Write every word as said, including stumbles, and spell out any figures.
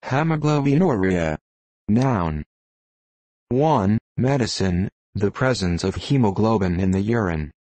Hemoglobinuria. Noun. one. Medicine, the presence of hemoglobin in the urine.